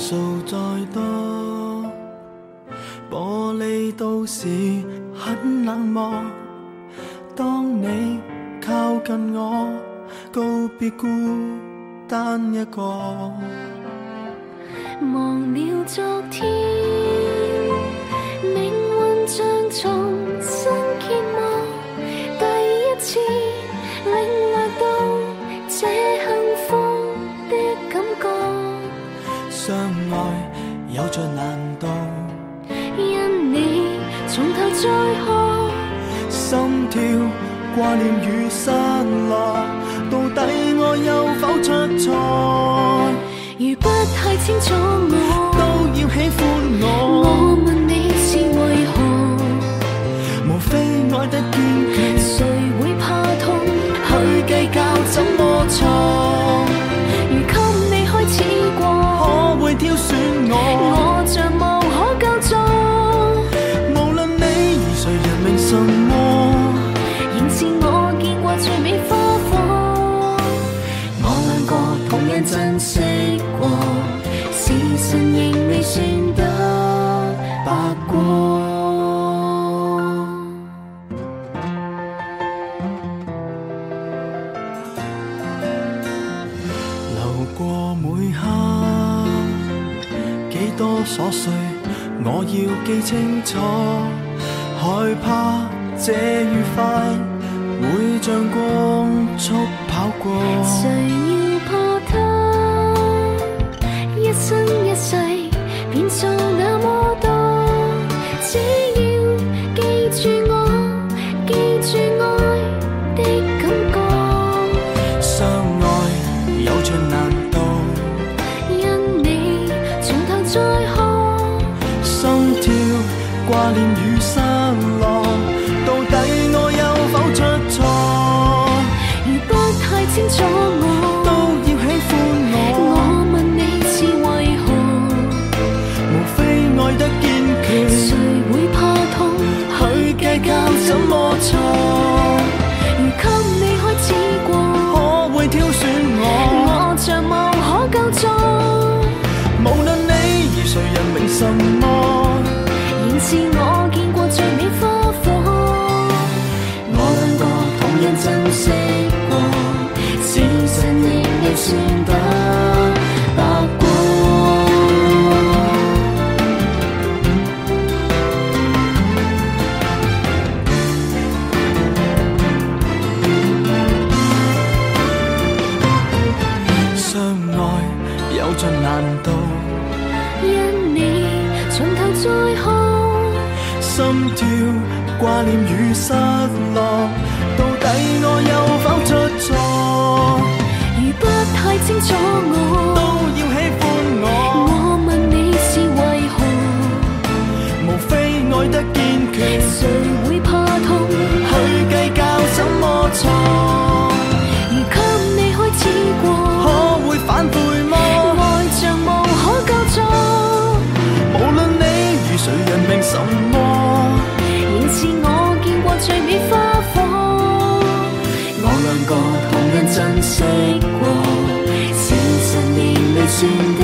數再多，玻璃都是很冷漠。當你靠近我，告別孤單一個。 忘了昨天，命運像重新揭幕，第一次領略到這幸福的感覺。 相愛有着難度， 因你從頭再學， 心跳掛念與失落，到底我有否出錯？ 如不太清楚我， 都要喜歡我。 我問你是為何？ 無非愛得堅決， 誰會怕痛去計較怎麼錯？ 如給你開始過， 可會挑選我？ 我像無可救助。 無論你與誰人命什麼， 仍是我見過最美花火。 我兩個同樣珍惜過，時辰仍未算得白過。流過每刻，幾多瑣碎，我要記清楚，害怕這愉快會像光速跑過。 誰要怕它？一生一世變數那麼多，只要記住我，記住愛的感覺。 相愛有着難度， 因你從頭再學， 心跳掛念與失落，到底我有否出錯？ 如不太清楚我， 都要喜歡我。 我問你是為何？ 無非愛得堅決， 誰會怕痛去計較怎麼錯？ 如給你開始過， 可會挑選我？ 我像無可救助。 無論你與誰人命什麼， 仍是我見過最美花火。 我兩個同樣珍惜過，時辰仍未算得白過。相愛有着難度， 因你從頭再學， 心跳掛念與失落，到底我有否出錯？ 如不太清楚我， 都要喜歡我。 我問你是為何？ 無非愛得堅決， 誰會怕痛去計較怎麼錯？ 如給你開始過， 可會反悔嗎？ 愛像無可救助。 無論你與誰人命什麼， 仍是我見過最美花火。 我兩個同樣珍惜過，時辰仍未算